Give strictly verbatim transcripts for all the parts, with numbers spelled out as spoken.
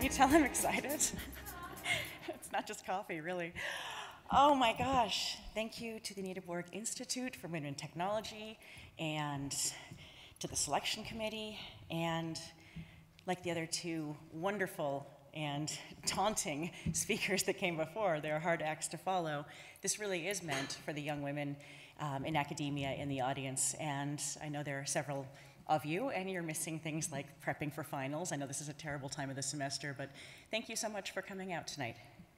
you tell I'm excited? It's not just coffee, really. Oh my gosh. Thank you to the Anita Borg Institute for Women in Technology and to the selection committee, and like the other two wonderful and taunting speakers that came before, they're hard acts to follow. This really is meant for the young women um, in academia in the audience, and I know there are several of you, and you're missing things like prepping for finals. I know this is a terrible time of the semester, but thank you so much for coming out tonight.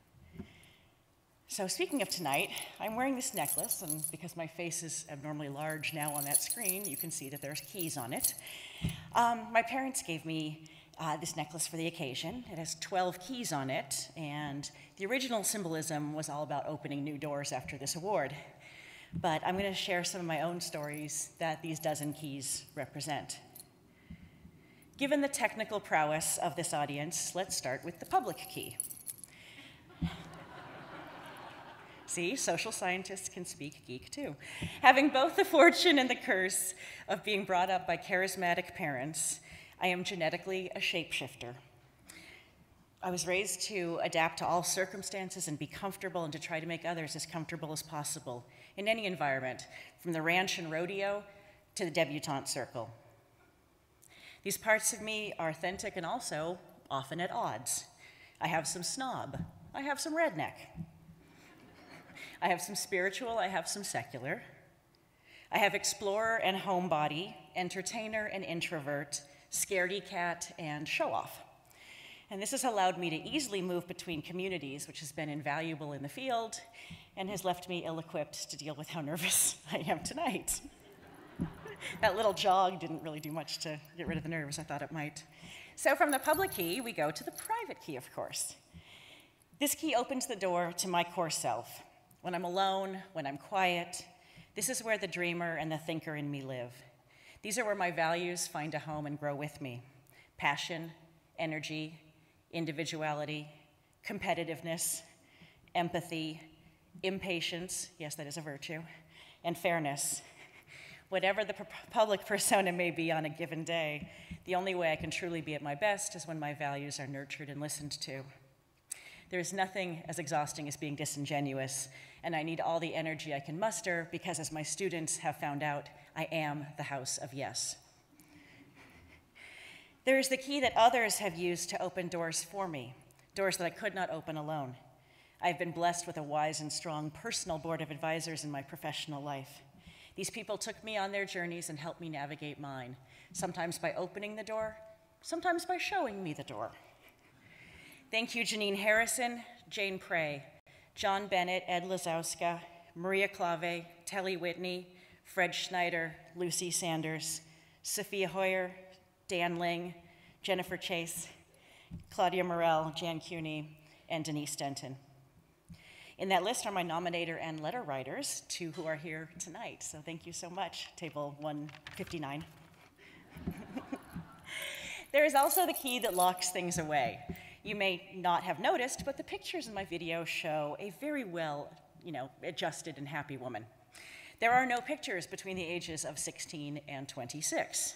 So speaking of tonight, I'm wearing this necklace, and because my face is abnormally large now on that screen, you can see that there's keys on it. Um, my parents gave me uh, this necklace for the occasion. It has twelve keys on it, and the original symbolism was all about opening new doors after this award. But I'm going to share some of my own stories that these dozen keys represent. Given the technical prowess of this audience, let's start with the public key. See, social scientists can speak geek too. Having both the fortune and the curse of being brought up by charismatic parents, I am genetically a shapeshifter. I was raised to adapt to all circumstances and be comfortable and to try to make others as comfortable as possible in any environment, from the ranch and rodeo to the debutante circle. These parts of me are authentic and also often at odds. I have some snob. I have some redneck. I have some spiritual, I have some secular. I have explorer and homebody, entertainer and introvert, scaredy cat and show-off. And this has allowed me to easily move between communities, which has been invaluable in the field and has left me ill-equipped to deal with how nervous I am tonight. That little jog didn't really do much to get rid of the nerves. I thought it might. So from the public key, we go to the private key, of course. This key opens the door to my core self. When I'm alone, when I'm quiet, this is where the dreamer and the thinker in me live. These are where my values find a home and grow with me. Passion, energy, individuality, competitiveness, empathy, impatience, yes, that is a virtue, and fairness. Whatever the public persona may be on a given day, the only way I can truly be at my best is when my values are nurtured and listened to. There is nothing as exhausting as being disingenuous, and I need all the energy I can muster because, as my students have found out, I am the house of yes. There is the key that others have used to open doors for me, doors that I could not open alone. I've been blessed with a wise and strong personal board of advisors in my professional life. These people took me on their journeys and helped me navigate mine, sometimes by opening the door, sometimes by showing me the door. Thank you, Janine Harrison, Jane Prey, John Bennett, Ed Lazowska, Maria Clave, Telly Whitney, Fred Schneider, Lucy Sanders, Sophia Hoyer, Dan Ling, Jennifer Chase, Claudia Morell, Jan Cuny, and Denise Denton. In that list are my nominator and letter writers, two who are here tonight. So thank you so much, table one fifty-nine. There is also the key that locks things away. You may not have noticed, but the pictures in my video show a very well, you know, adjusted and happy woman. There are no pictures between the ages of sixteen and twenty-six.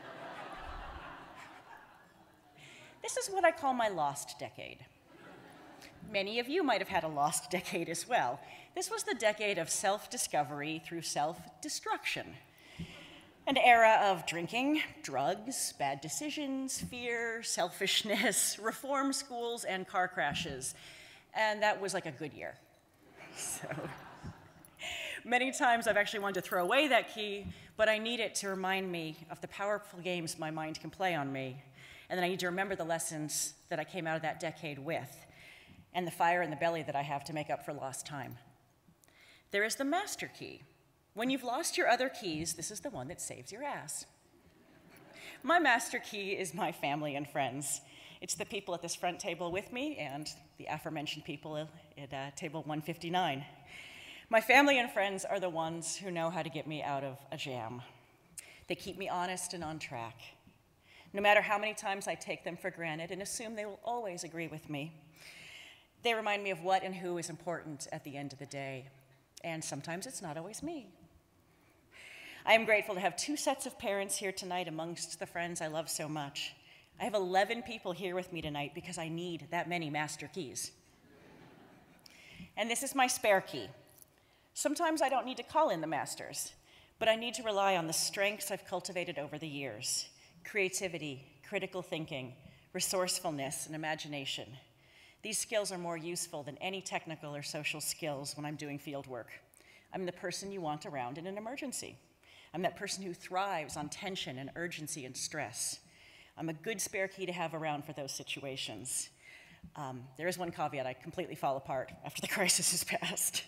This is what I call my lost decade. Many of you might have had a lost decade as well. This was the decade of self-discovery through self-destruction. An era of drinking, drugs, bad decisions, fear, selfishness, reform schools, and car crashes. And that was like a good year. So many times I've actually wanted to throw away that key, but I need it to remind me of the powerful games my mind can play on me. And then I need to remember the lessons that I came out of that decade with, and the fire in the belly that I have to make up for lost time. There is the master key. When you've lost your other keys, this is the one that saves your ass. My master key is my family and friends. It's the people at this front table with me and the aforementioned people at uh, table one fifty-nine. My family and friends are the ones who know how to get me out of a jam. They keep me honest and on track. No matter how many times I take them for granted and assume they will always agree with me, they remind me of what and who is important at the end of the day. And sometimes it's not always me. I am grateful to have two sets of parents here tonight amongst the friends I love so much. I have eleven people here with me tonight because I need that many master keys. And this is my spare key. Sometimes I don't need to call in the masters, but I need to rely on the strengths I've cultivated over the years: creativity, critical thinking, resourcefulness, and imagination. These skills are more useful than any technical or social skills when I'm doing field work. I'm the person you want around in an emergency. I'm that person who thrives on tension and urgency and stress. I'm a good spare key to have around for those situations. Um, there is one caveat: I completely fall apart after the crisis has passed.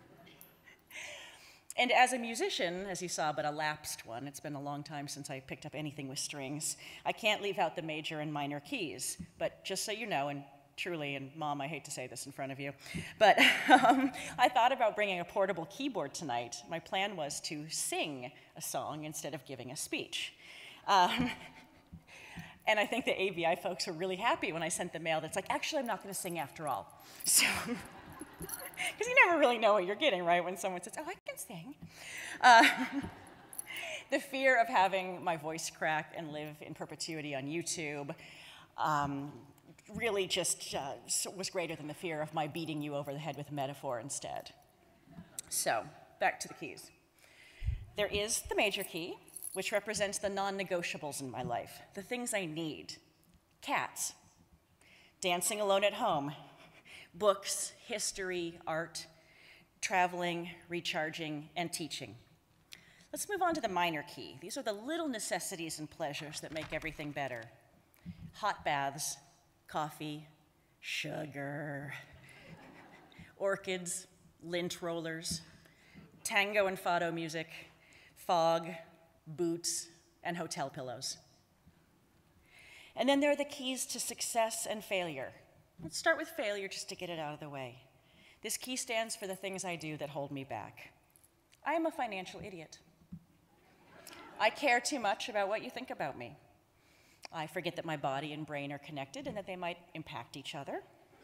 And as a musician, as you saw, but a lapsed one, it's been a long time since I picked up anything with strings, I can't leave out the major and minor keys. But just so you know, and truly, and Mom, I hate to say this in front of you, but um, I thought about bringing a portable keyboard tonight. My plan was to sing a song instead of giving a speech. Um, and I think the A B I folks were really happy when I sent the mail that's like, actually, I'm not going to sing after all. So. Because you never really know what you're getting, right, when someone says, oh, I can sing. Uh, the fear of having my voice crack and live in perpetuity on YouTube um, really just uh, was greater than the fear of my beating you over the head with a metaphor instead. So, back to the keys. There is the major key, which represents the non-negotiables in my life, the things I need. Cats, dancing alone at home, books, history, art, traveling, recharging, and teaching. Let's move on to the minor key. These are the little necessities and pleasures that make everything better. Hot baths, coffee, sugar, orchids, lint rollers, tango and fado music, fog, boots, and hotel pillows. And then there are the keys to success and failure. Let's start with failure just to get it out of the way. This key stands for the things I do that hold me back. I am a financial idiot. I care too much about what you think about me. I forget that my body and brain are connected and that they might impact each other.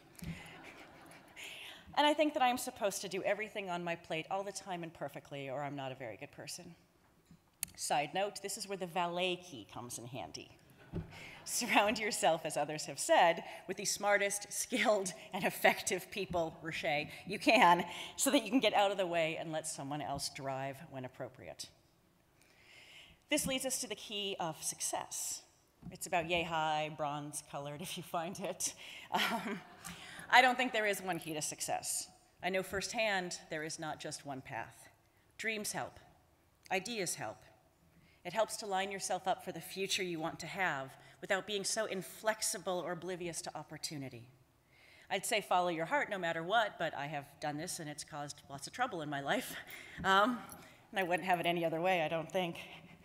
And I think that I'm supposed to do everything on my plate all the time and perfectly, or I'm not a very good person. Side note, this is where the valet key comes in handy. Surround yourself, as others have said, with the smartest, skilled, and effective people, Rocher, you can, so that you can get out of the way and let someone else drive when appropriate. This leads us to the key of success. It's about yay high, bronze colored, if you find it. Um, I don't think there is one key to success. I know firsthand there is not just one path. Dreams help. Ideas help. It helps to line yourself up for the future you want to have without being so inflexible or oblivious to opportunity. I'd say follow your heart no matter what, but I have done this and it's caused lots of trouble in my life. Um, and I wouldn't have it any other way, I don't think.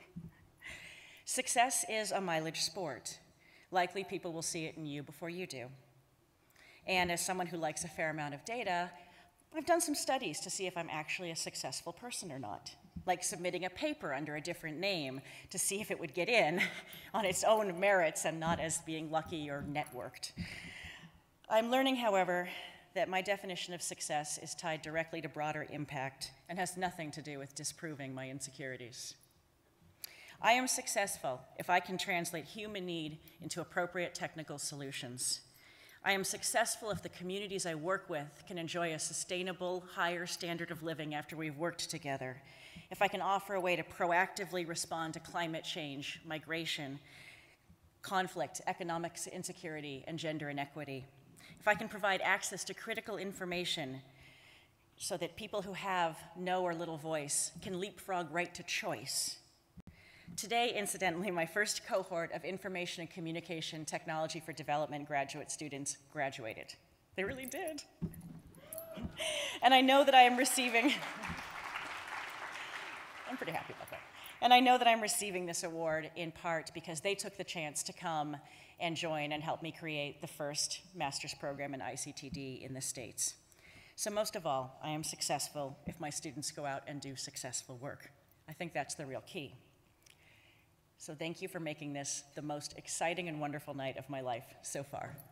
Success is a mileage sport. Likely people will see it in you before you do. And as someone who likes a fair amount of data, I've done some studies to see if I'm actually a successful person or not, like submitting a paper under a different name to see if it would get in on its own merits and not as being lucky or networked. I'm learning, however, that my definition of success is tied directly to broader impact and has nothing to do with disproving my insecurities. I am successful if I can translate human need into appropriate technical solutions. I am successful if the communities I work with can enjoy a sustainable, higher standard of living after we've worked together. If I can offer a way to proactively respond to climate change, migration, conflict, economic insecurity, and gender inequity. If I can provide access to critical information so that people who have no or little voice can leapfrog right to choice. Today, incidentally, my first cohort of Information and Communication Technology for Development graduate students graduated. They really did. And I know that I am receiving, I'm pretty happy about that. And I know that I'm receiving this award in part because they took the chance to come and join and help me create the first master's program in I C T D in the States. So most of all, I am successful if my students go out and do successful work. I think that's the real key. So thank you for making this the most exciting and wonderful night of my life so far.